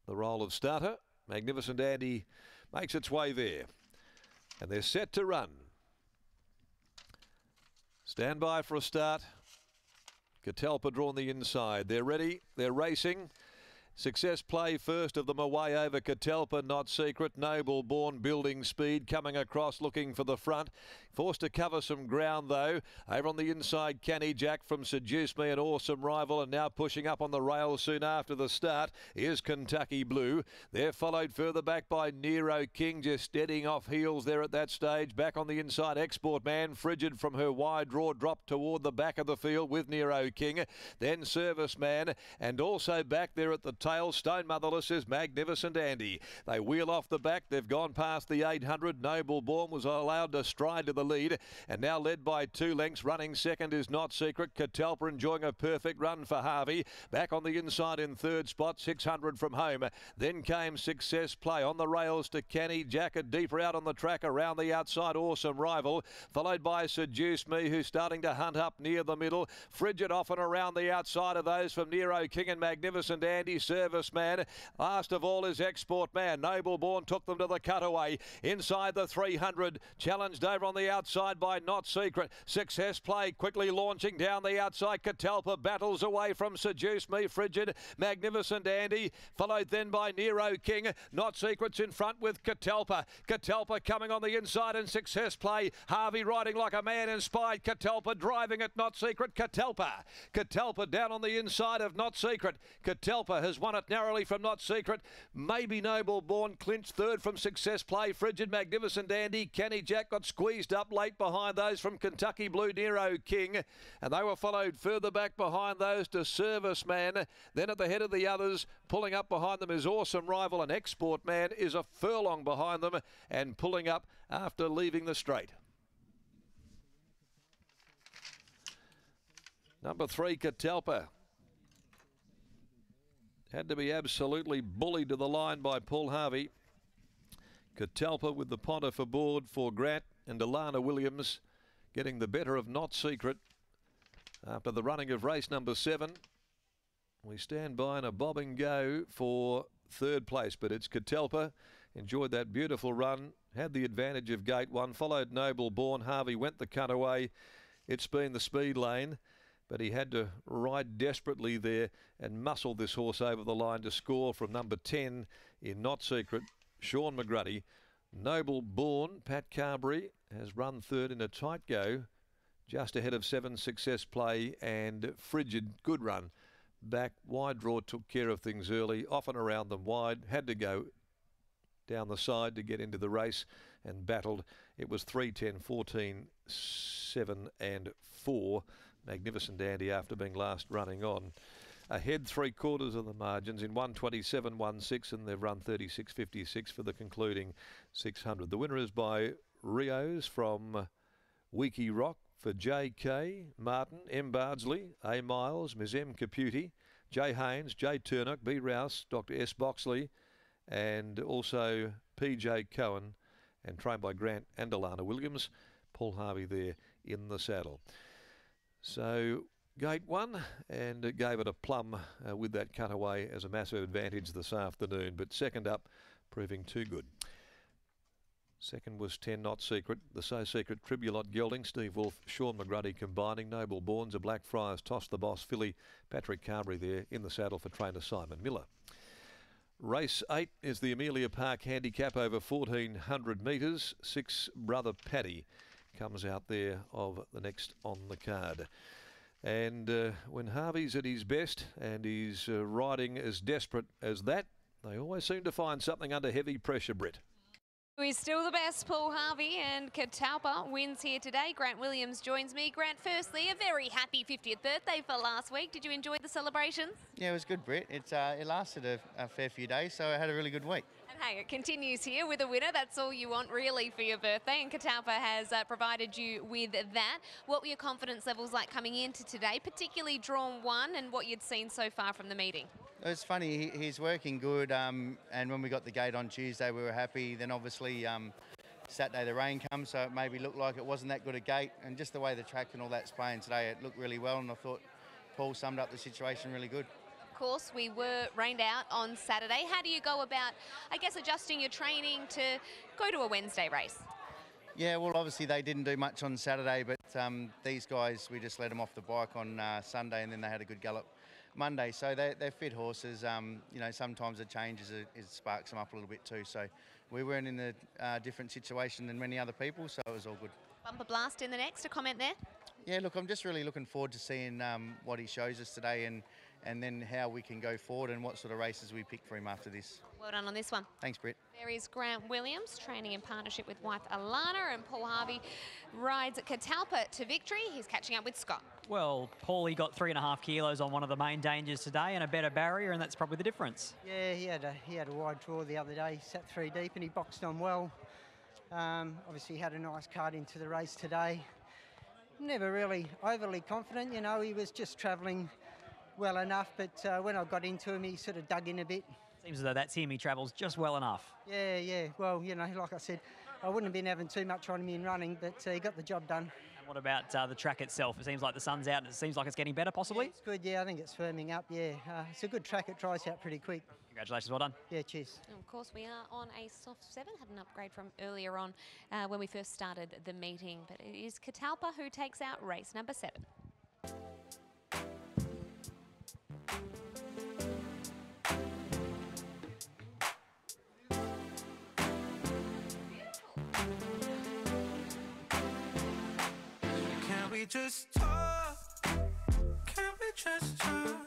the role of starter. Magnificent Andy makes its way there. And they're set to run. Stand by for a start. Catalpa drawn the inside. They're ready. They're racing. Success Play first of them away over Catalpa, Not Secret, Noble Born building speed, coming across looking for the front. Forced to cover some ground though. Over on the inside, Canny Jack from Seduce Me, an awesome rival, and now pushing up on the rails soon after the start is Kentucky Blue. They're followed further back by Nero King, just steadying off heels there at that stage. Back on the inside, Export Man, Frigid from her wide draw, dropped toward the back of the field with Nero King. Then Service Man, and also back there at the tail, Stone Motherless is Magnificent Andy. They wheel off the back. They've gone past the 800. Noble Born was allowed to stride to the lead, and now led by 2 lengths. Running second is Not Secret. Catalpa enjoying a perfect run for Harvey. Back on the inside in third spot, 600 from home. Then came Success Play on the rails to Canny Jack, a deeper out on the track around the outside. Awesome Rival, followed by Seduce Me, who's starting to hunt up near the middle. Frigid off and around the outside of those from Nero King and Magnificent Andy. Service Man. Last of all is Export Man. Noble Born took them to the cutaway. Inside the 300. Challenged over on the outside by Not Secret. Success Play quickly launching down the outside. Catalpa battles away from Seduce Me. Frigid. Magnificent Andy. Followed then by Nero King. Not Secret's in front with Catalpa. Catalpa coming on the inside and Success Play. Harvey riding like a man inspired. Catalpa driving it. Not Secret. Catalpa. Catalpa down on the inside of Not Secret. Catalpa has won it narrowly from Not Secret. Maybe Noble Born clinched third from Success Play. Frigid, Magnificent Andy. Canny Jack got squeezed up late behind those from Kentucky Blue, Nero King. And they were followed further back behind those to Service Man. Then at the head of the others, pulling up behind them is Awesome Rival, and Export Man is a furlong behind them and pulling up after leaving the straight. Number 3, Catalpa. Had to be absolutely bullied to the line by Paul Harvey. Catalpa with the Pontiff aboard for Grant and Alana Williams, getting the better of Not Secret after the running of race number 7. We stand by in a bob and go for third place, but it's Catalpa. Enjoyed that beautiful run, had the advantage of gate 1, followed Noble Born. Harvey went the cutaway. It's been the speed lane, but he had to ride desperately there and muscle this horse over the line to score from number 10 in Not Secret, Sean McGruddy. Noble Born, Pat Carberry, has run third in a tight go, just ahead of 7 Success Play and Frigid. Good run. Back, wide draw, took care of things early, off and around them wide, had to go down the side to get into the race and battled. It was 3:10, 14, 7 and 4. Magnificent Andy after being last running on. Ahead 3/4 of the margins in 127.16, and they've run 36.56 for the concluding 600. The winner is by Rios from Weekie Rock for J.K. Martin, M. Bardsley, A. Miles, Ms. M. Caputi, J. Haynes, J. Turnock, B. Rouse, Dr. S. Boxley, and also P.J. Cohen, and trained by Grant and Alana Williams. Paul Harvey there in the saddle. So gate 1, and it gave it a plum with that cutaway as a massive advantage this afternoon, but second up proving too good. Second was 10 Not Secret, the So Secret Tribulot gelding, Steve Wolf, Sean McGruddy combining. Noble Borns, a Blackfriars Toss the Boss filly, Patrick Carberry there in the saddle for trainer Simon Miller. Race 8 is the Amelia Park Handicap over 1,400 metres. 6 Brother Paddy comes out there of the next on the card. And when Harvey's at his best and he's riding as desperate as that, they always seem to find something under heavy pressure, Britt. He's still the best, Paul Harvey, and Catalpa wins here today. Grant Williams joins me. Grant, firstly, a very happy 50th birthday for last week. Did you enjoy the celebrations? Yeah, it was good, Britt. It lasted a fair few days, so I had a really good week. And hey, it continues here with a winner. That's all you want, really, for your birthday, and Catalpa has provided you with that. What were your confidence levels like coming into today, particularly drawn 1, and what you'd seen so far from the meeting? It was funny. He's working good, and when we got the gate on Tuesday, we were happy. Then obviously Saturday the rain comes, so it maybe looked like it wasn't that good a gate, and just the way the track and all that's playing today, it looked really well, and I thought Paul summed up the situation really good. course, we were rained out on Saturday. How do you go about, I guess, adjusting your training to go to a Wednesday race? Yeah, well, obviously they didn't do much on Saturday, but these guys, we just let them off the bike on Sunday, and then they had a good gallop Monday. So they're fit horses. You know, sometimes the changes it sparks them up a little bit too. So we weren't in a different situation than many other people, so it was all good. Bumper Blast in the next, a comment there? Yeah, look, I'm just really looking forward to seeing what he shows us today, and then how we can go forward and what sort of races we pick for him after this. Well done on this one. Thanks, Britt. There is Grant Williams, training in partnership with wife Alana, and Paul Harvey rides Catalpa to victory. He's catching up with Scott. Well, Paulie got 3.5 kilos on one of the main dangers today and a better barrier, and that's probably the difference. Yeah, he had a wide draw the other day. He sat 3 deep and he boxed on well. Obviously, he had a nice card into the race today. Never really overly confident, you know, he was just travelling well enough, but when I got into him, he sort of dug in a bit. Seems as though that's him, he travels just well enough. Yeah, well, you know, like I said, I wouldn't have been having too much on him in running, but he got the job done. And what about the track itself? It seems like the sun's out and it seems like it's getting better, possibly? Yeah, it's good, yeah, I think it's firming up, yeah. It's a good track, it dries out pretty quick. Congratulations, well done. Yeah, cheers. And of course, we are on a soft 7, had an upgrade from earlier on when we first started the meeting, but it is Catalpa who takes out race number 7. Can we just talk? Can we just talk?